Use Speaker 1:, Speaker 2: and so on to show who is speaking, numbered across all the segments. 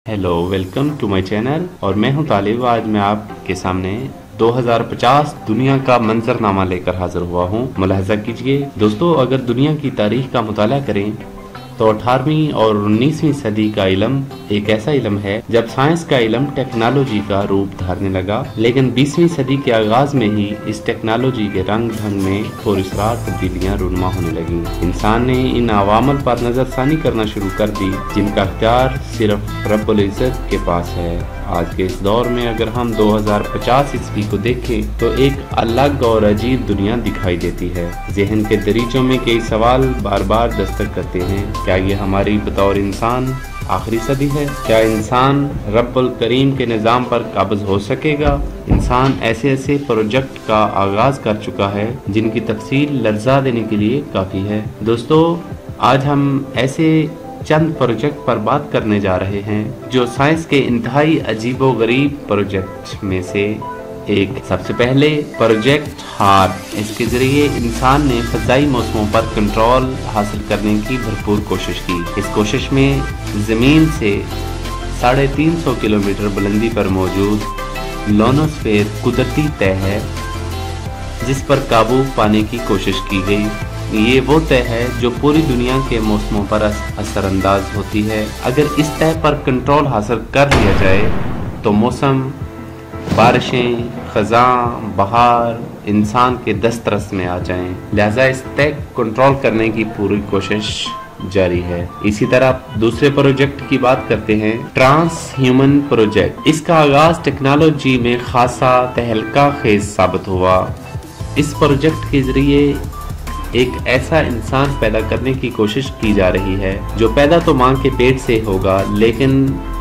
Speaker 1: Hello, welcome to my channel और मैं हूं तालिब। आज मैं आपके सामने 2050 दुनिया का मंजरनामा लेकर हाजिर हुआ हूं। मुलाहजा कीजिए दोस्तों, अगर दुनिया की तारीख का मुताला करें तो 18वीं और 19वीं सदी का इल्म एक ऐसा इल्म है जब साइंस का इल्म टेक्नोलॉजी का रूप धारने लगा, लेकिन 20वीं सदी के आगाज में ही इस टेक्नोलॉजी के रंग ढंग में पुरस्कार तब्दीलियां रूनुमा होने लगी। इंसान ने इन अवामल पर नजरसानी करना शुरू कर दी जिनका इख्तियार सिर्फ रब्बुल इज्जत के पास है। आज के इस दौर में अगर हम 2050 ईस्वी को देखें तो एक अलग और अजीब दुनिया दिखाई देती है। ज़हन के दरीचों में कई सवाल बार बार दस्तक करते हैं। क्या ये हमारी बतौर इंसान आखिरी सदी है? क्या इंसान रब्बुल करीम के निज़ाम पर काबिज हो सकेगा? इंसान ऐसे ऐसे प्रोजेक्ट का आगाज कर चुका है जिनकी तफसील लर्जा देने के लिए काफ़ी है। दोस्तों, आज हम ऐसे चंद प्रोजेक्ट पर बात करने जा रहे हैं जो साइंस के इंतहाई अजीबो गरीब प्रोजेक्ट में से एक। सबसे पहले प्रोजेक्ट हार्प। इसके जरिए इंसान ने फजाई मौसमों पर कंट्रोल हासिल करने की भरपूर कोशिश की। इस कोशिश में जमीन से 350 किलोमीटर बुलंदी पर मौजूद लोनोस्फेयर कुदरती तय है जिस पर काबू पाने की कोशिश की गई। ये वो तय है जो पूरी दुनिया के मौसमों पर असरअंदाज होती है। अगर इस तय पर कंट्रोल हासिल कर लिया जाए तो मौसम, बारिशें, खज़ां, बहार इंसान के दस्तरस में आ जाएं। लिहाजा इस तय कंट्रोल करने की पूरी कोशिश जारी है। इसी तरह दूसरे प्रोजेक्ट की बात करते हैं, ट्रांसह्यूमन प्रोजेक्ट। इसका आगाज टेक्नोलॉजी में खासा तहलका खेज साबित हुआ। इस प्रोजेक्ट के जरिए एक ऐसा इंसान पैदा करने की कोशिश की जा रही है जो पैदा तो मां के पेट से होगा, लेकिन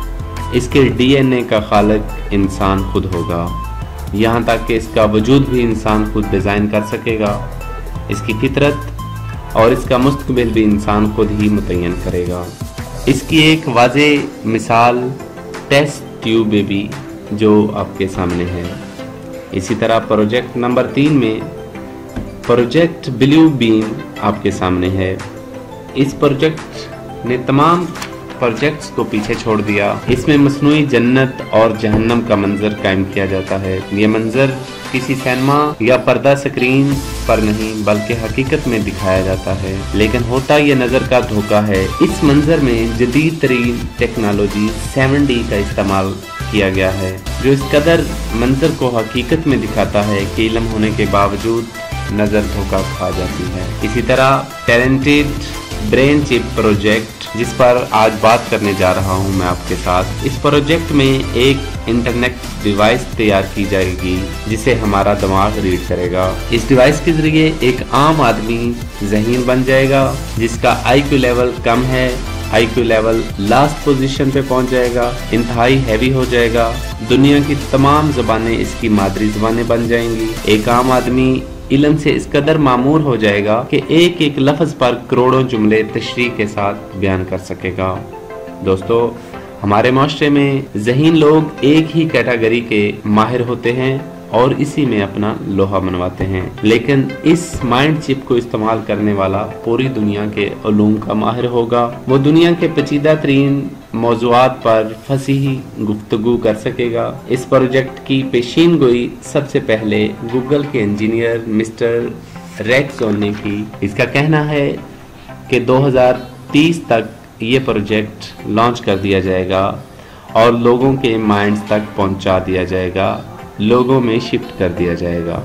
Speaker 1: इसके डीएनए का खालिक इंसान खुद होगा। यहाँ तक कि इसका वजूद भी इंसान खुद डिज़ाइन कर सकेगा। इसकी फितरत और इसका मुस्तकबिल भी इंसान खुद ही मुतय्यन करेगा। इसकी एक वाज़ेह मिसाल टेस्ट ट्यूब बेबी जो आपके सामने है। इसी तरह प्रोजेक्ट नंबर 3 में प्रोजेक्ट ब्लू बीम आपके सामने है। इस प्रोजेक्ट ने तमाम प्रोजेक्ट्स को पीछे छोड़ दिया। इसमें मसनूई जन्नत और जहन्नम का मंजर कायम किया जाता है। ये मंजर किसी सिनेमा या पर्दा स्क्रीन पर नहीं बल्कि हकीकत में दिखाया जाता है, लेकिन होता ये नज़र का धोखा है। इस मंजर में जदीद तरीन टेक्नोलॉजी 7D का इस्तेमाल किया गया है जो इस कदर मंजर को हकीकत में दिखाता है कि इल्म होने के बावजूद नजर धोखा खा जाती है। इसी तरह टैलेंटेड ब्रेन चिप प्रोजेक्ट जिस पर आज बात करने जा रहा हूं मैं आपके साथ। इस प्रोजेक्ट में एक इंटरनेट डिवाइस तैयार की जाएगी जिसे हमारा दिमाग रीड करेगा। इस डिवाइस के जरिए एक आम आदमी ज़हीन बन जाएगा जिसका IQ लेवल कम है। IQ लेवल लास्ट पोजीशन पे पहुंच जाएगा, इंतहाई हैवी हो जाएगा। दुनिया की तमाम ज़बानें इसकी मादरी ज़बानें बन जाएंगी। एक आम आदमी इल्म से इस कदर मामूर हो जाएगा कि एक एक लफ्ज पर करोड़ों जुमले तशरीह के साथ बयान कर सकेगा। दोस्तों, हमारे माशरे में ज़हीन लोग एक ही कैटेगरी के माहिर होते हैं और इसी में अपना लोहा मनवाते हैं, लेकिन इस माइंड चिप को इस्तेमाल करने वाला पूरी दुनिया के उलूम का माहिर होगा। वो दुनिया के पेचीदा तरीन मौज़ूआत पर फसीही गुफ्तगू कर सकेगा। इस प्रोजेक्ट की पेशीन गोई सबसे पहले गूगल के इंजीनियर मिस्टर रैक्सोन ने की। इसका कहना है कि 2030 तक ये प्रोजेक्ट लॉन्च कर दिया जाएगा और लोगों के माइंड्स तक पहुंचा दिया जाएगा, लोगों में शिफ्ट कर दिया जाएगा।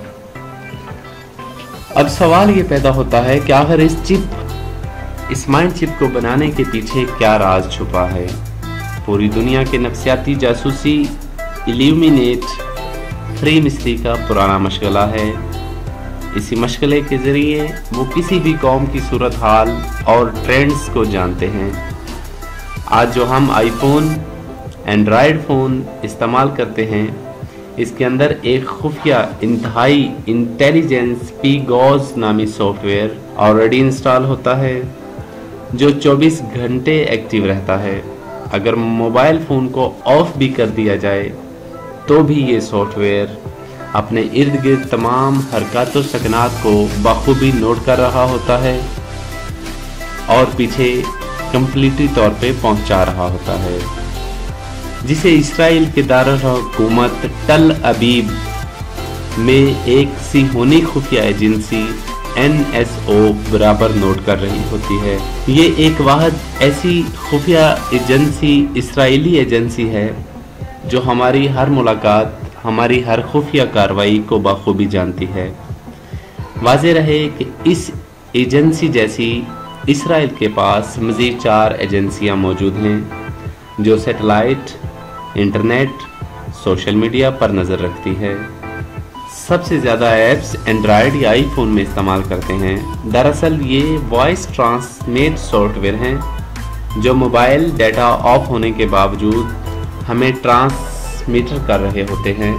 Speaker 1: अब सवाल ये पैदा होता है कि आखिर इस माइंड चिप को बनाने के पीछे क्या राज छुपा है। पूरी दुनिया के नफ्सियाती जासूसी इल्यूमिनेट फ्री मिस्ट्री का पुराना मशगला है। इसी मशगले के जरिए वो किसी भी कौम की सूरत हाल और ट्रेंड्स को जानते हैं। आज जो हम आईफोन, एंड्रॉयड फ़ोन इस्तेमाल करते हैं, इसके अंदर एक खुफिया इंतहाई इंटेलिजेंस पीगॉज नामी सॉफ्टवेयर ऑलरेडी इंस्टॉल होता है जो 24 घंटे एक्टिव रहता है। अगर मोबाइल फ़ोन को ऑफ भी कर दिया जाए तो भी ये सॉफ्टवेयर अपने इर्द गिर्द तमाम हरकत और सकनात को बखूबी नोट कर रहा होता है और पीछे कंप्लीटली तौर पे पहुंचा रहा होता है। जिसे इसराइल के दारुल हुकूमत टल अबीब में एक सिंहोनी खुफिया एजेंसी NSO बराबर नोट कर रही होती है। ये एक वाहिद ऐसी खुफिया एजेंसी इसराइली एजेंसी है जो हमारी हर मुलाकात, हमारी हर खुफिया कार्रवाई को बखूबी जानती है। वाज़ेह रहे कि इस एजेंसी जैसी इसराइल के पास मज़ीद 4 एजेंसियां मौजूद हैं जो सैटेलाइट, इंटरनेट, सोशल मीडिया पर नज़र रखती है। सबसे ज़्यादा ऐप्स एंड्रॉयड या आईफोन में इस्तेमाल करते हैं। दरअसल ये वॉइस ट्रांसलेट सॉफ्टवेयर हैं जो मोबाइल डाटा ऑफ होने के बावजूद हमें ट्रांसमिटर कर रहे होते हैं।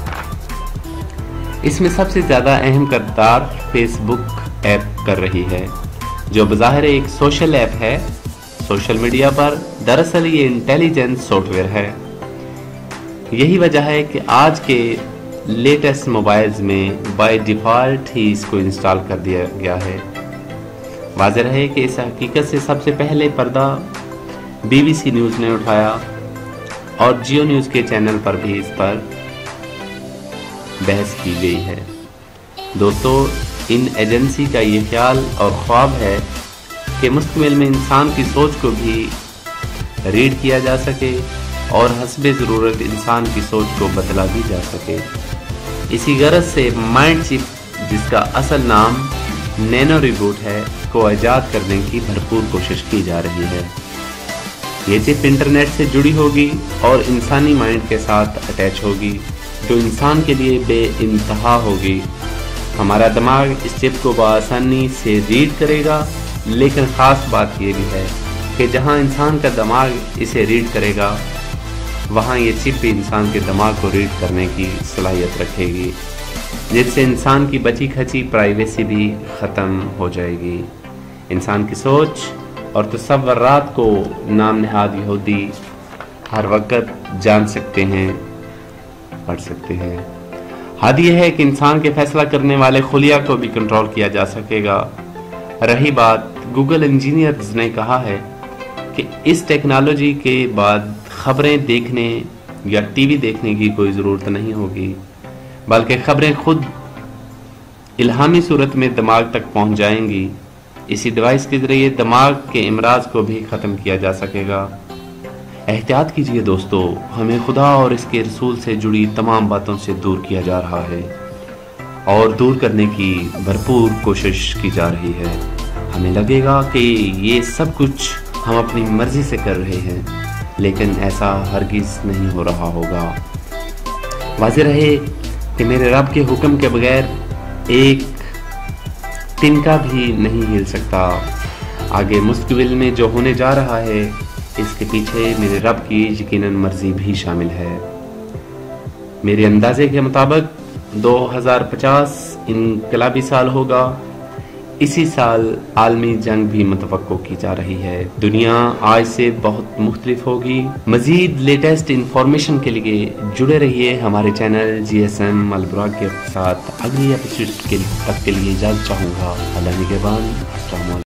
Speaker 1: इसमें सबसे ज़्यादा अहम किरदार फेसबुक ऐप कर रही है जो बज़ाहिर एक सोशल ऐप है सोशल मीडिया पर। दरअसल ये इंटेलिजेंस सॉफ्टवेयर है। यही वजह है कि आज के लेटेस्ट मोबाइल्स में बाय डिफ़ॉल्ट ही इसको इंस्टॉल कर दिया गया है। वाज़ेह है कि इस हकीकत से सबसे पहले पर्दा BBC न्यूज़ ने उठाया और जियो न्यूज़ के चैनल पर भी इस पर बहस की गई है। दोस्तों, इन एजेंसी का ये ख्याल और ख्वाब है कि मुस्तकबिल में इंसान की सोच को भी रीड किया जा सके और हस्बे ज़रूरत इंसान की सोच को बदला भी जा सके। इसी गरज से माइंड चिप, जिसका असल नाम नैनो रिबूट है, को ईजाद करने की भरपूर कोशिश की जा रही है। ये चिप इंटरनेट से जुड़ी होगी और इंसानी माइंड के साथ अटैच होगी जो इंसान के लिए बेइंतहा होगी। हमारा दिमाग इस चिप को बआसानी से रीड करेगा, लेकिन ख़ास बात यह भी है कि जहां इंसान का दिमाग इसे रीड करेगा वहां ये चिप भी इंसान के दिमाग को रीड करने की सलाहियत रखेगी, जिससे इंसान की बची खची प्राइवेसी भी ख़त्म हो जाएगी। इंसान की सोच और तसव्वुरात को नाम नहाद यहूदी हर वक्त जान सकते हैं, पढ़ सकते हैं। हद यह है कि इंसान के फैसला करने वाले खुलिया को भी कंट्रोल किया जा सकेगा। रही बात, गूगल इंजीनियर्स ने कहा है कि इस टेक्नोलॉजी के बाद खबरें देखने या टीवी देखने की कोई ज़रूरत नहीं होगी, बल्कि खबरें खुद इल्हामी सूरत में दिमाग तक पहुंच जाएंगी। इसी डिवाइस के ज़रिए दिमाग के इमराज को भी ख़त्म किया जा सकेगा। एहतियात कीजिए दोस्तों, हमें खुदा और इसके रसूल से जुड़ी तमाम बातों से दूर किया जा रहा है और दूर करने की भरपूर कोशिश की जा रही है। हमें लगेगा कि ये सब कुछ हम अपनी मर्जी से कर रहे हैं, लेकिन ऐसा हरगिज़ नहीं हो रहा होगा। वाज़ेह रहे कि मेरे रब के हुक्म के बगैर एक तिनका भी नहीं हिल सकता। आगे मुस्तकबिल में जो होने जा रहा है, इसके पीछे मेरे रब की यकीनन मर्जी भी शामिल है। मेरे अंदाजे के मुताबिक 2050 इनकलाबी साल होगा। इसी साल आलमी जंग भी मुतवक्को की जा रही है। दुनिया आज से बहुत मुख्तलिफ होगी। मजीद लेटेस्ट इंफॉर्मेशन के लिए जुड़े रहिए हमारे चैनल GsmAlburaq के साथ। अगली एपिसोड तक के लिए इजाज़त चाहूँगा। अल्लाह निगहबान। अस्सलाम वालेकुम।